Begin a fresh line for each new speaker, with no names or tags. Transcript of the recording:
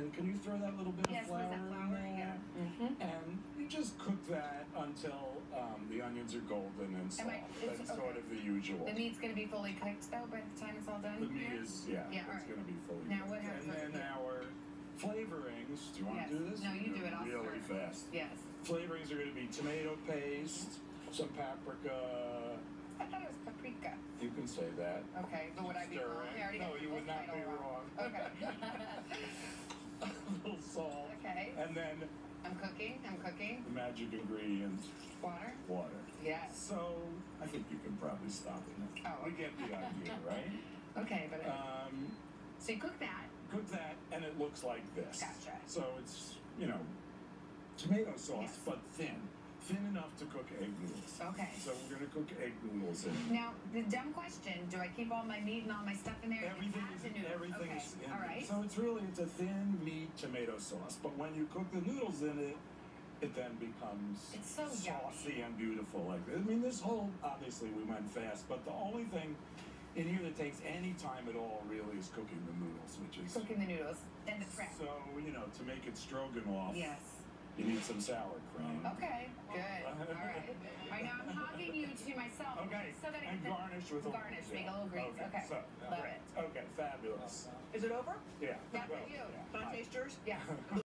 then can you throw that little bit of flour
that flour?
in there?
Yeah.
And you just cook that until the onions are golden and soft. That's sort of the usual.
The meat's going to be fully cooked, though, by the time it's all done?
The meat is, it's going to be fully cooked.
Now what happens?
And then our flavorings. Do you want to do this?
No, you do it. I'll
really fast.
Yes.
Flavorings are going to be tomato paste, some paprika.
I thought it was paprika.
You can say that.
Okay, but would I be wrong?
No, you would not be wrong.
Okay.
A little salt.
Okay.
And then
I'm cooking.
the magic ingredient.
Water?
Water.
Yes.
So I think you can probably stop it now.
Oh.
We get the idea, right?
Okay, but so you cook that.
Cook that, and it looks like this.
Gotcha.
So it's, tomato sauce, but thin. Thin enough to cook egg noodles.
Okay.
So we're going to cook egg noodles in.
Now, the dumb question, do I keep all my meat and all my stuff in there?
Everything is in
all right.
So it's a thin meat tomato sauce. But when you cook the noodles in it, it then becomes
so
saucy and beautiful. Obviously we went fast, but the only thing in here that takes any time at all really is cooking the noodles, which is...
Cooking the noodles and the prep.
So, to make it stroganoff,
yes,
you need some sour cream.
Okay, good. All right. All right, now I'm hogging you to myself.
Okay,
So that
and garnish with
garnish, make a little greens. Okay,
so,
love it.
Okay, fabulous.
Is it over?
Yeah.
Yeah, thank you.
Can I taste yours?
Yeah.